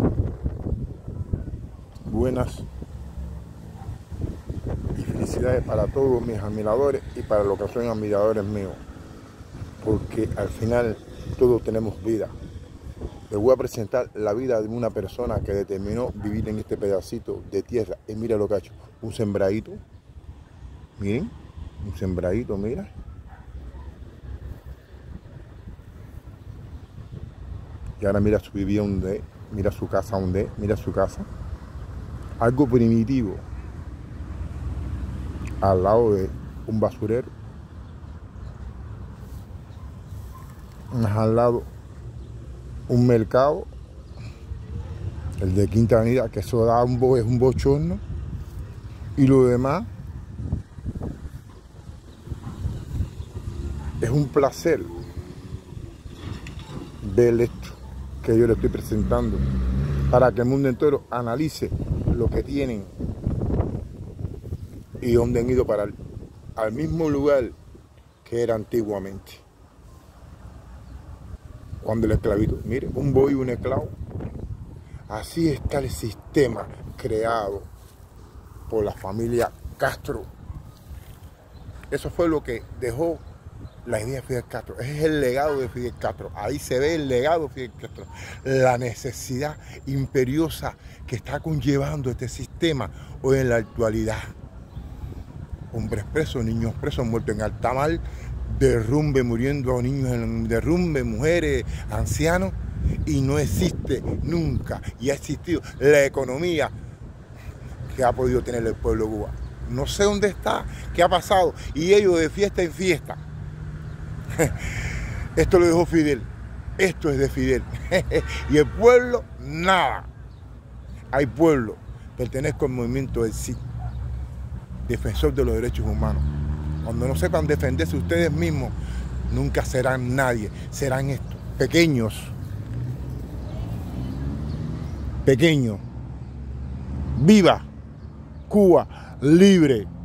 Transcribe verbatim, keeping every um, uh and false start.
Buenas y felicidades para todos mis admiradores y para los que son admiradores míos, porque al final todos tenemos vida. Les voy a presentar la vida de una persona que determinó vivir en este pedacito de tierra. Y mira lo que ha hecho, un sembradito. Miren, un sembradito, mira. Y ahora mira su vivienda donde, mira su casa donde, mira su casa. Algo primitivo, al lado de un basurero. Más al lado un mercado, el de Quinta Avenida, que eso da un bo, es un bochorno. Y lo demás es un placer ver esto que yo le estoy presentando, para que el mundo entero analice lo que tienen y dónde han ido para al mismo lugar que era antiguamente. Cuando la esclavitud, mire, un buey y un esclavo. Así está el sistema creado por la familia Castro. Eso fue lo que dejó la idea de Fidel Castro. Ese es el legado de Fidel Castro. Ahí se ve el legado de Fidel Castro. La necesidad imperiosa que está conllevando este sistema hoy en la actualidad. Hombres presos, niños presos, muertos en alta mar, derrumbe, muriendo niños en derrumbe, mujeres, ancianos, y no existe nunca, y ha existido la economía que ha podido tener el pueblo de Cuba. No sé dónde está, qué ha pasado, y ellos de fiesta en fiesta. Esto lo dejó Fidel, esto es de Fidel. Y el pueblo, nada. Hay pueblo, pertenezco al movimiento del sí, defensor de los derechos humanos. Cuando no sepan defenderse ustedes mismos, nunca serán nadie, serán estos, pequeños, pequeños. ¡Viva Cuba libre!